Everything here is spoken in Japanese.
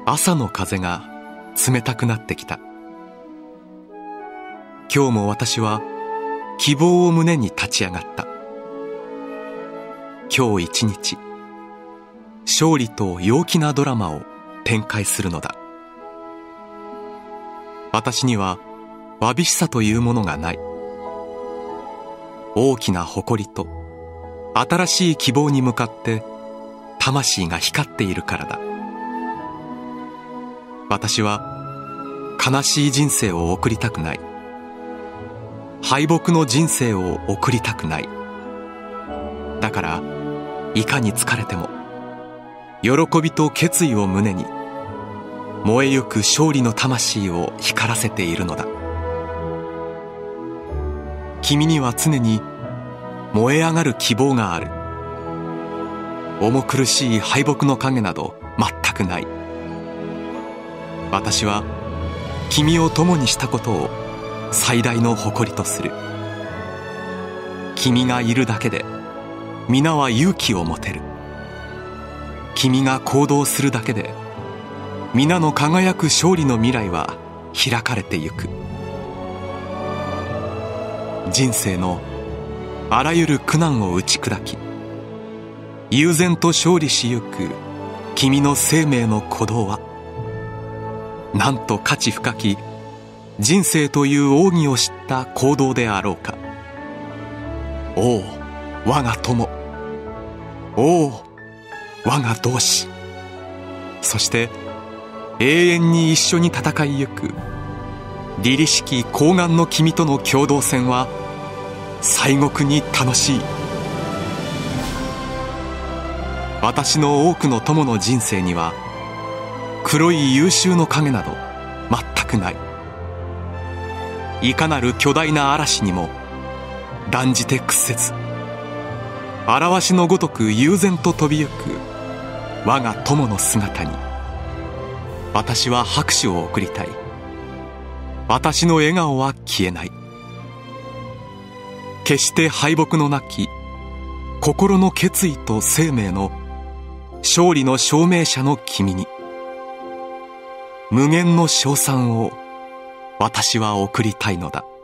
朝の風が冷たくなってきた。今日も私は希望を胸に立ち上がった。今日一日、勝利と陽気なドラマを展開するのだ。私にはわびしさというものがない。大きな誇りと新しい希望に向かって魂が光っているからだ。私は悲しい人生を送りたくない。敗北の人生を送りたくない。だからいかに疲れても喜びと決意を胸に燃えゆく勝利の魂を光らせているのだ。君には常に燃え上がる希望がある。重苦しい敗北の影など全くない。私は君を共にしたことを最大の誇りとする。君がいるだけで皆は勇気を持てる。君が行動するだけで皆の輝く勝利の未来は開かれてゆく。人生のあらゆる苦難を打ち砕き、悠然と勝利しゆく君の生命の鼓動は、なんと価値深き人生という奥義を知った行動であろうか。おお我が友、おお我が同志、そして永遠に一緒に戦いゆく凛々しき高顔の君との共同戦は西国に楽しい。私の多くの友の人生には黒い優秀の影など全くない。いかなる巨大な嵐にも断じて屈せず、嵐しのごとく悠然と飛びゆく我が友の姿に私は拍手を送りたい。私の笑顔は消えない。決して敗北のなき心の決意と生命の勝利の証明者の君に無限の称賛を私は送りたいのだ。